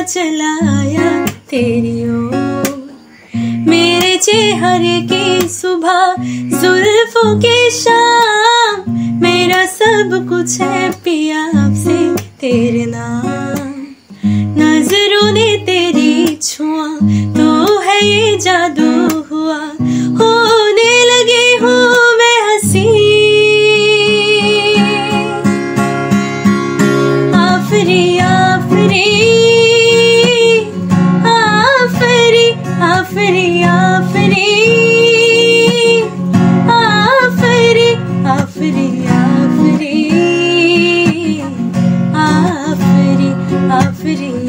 चलाया तेरी ओर। मेरे चेहरे की सुबह, जुल्फों की शाम, मेरा सब कुछ है पिया आपसे तेरे नाम। नजरों ने तेरी छुआ तो है ये जादू हुआ, होने लगी हूँ मैं हंसी। आफरी आफरी आफरी आफरी आफरी आफरी आफरी आफरी आफरी आफरी।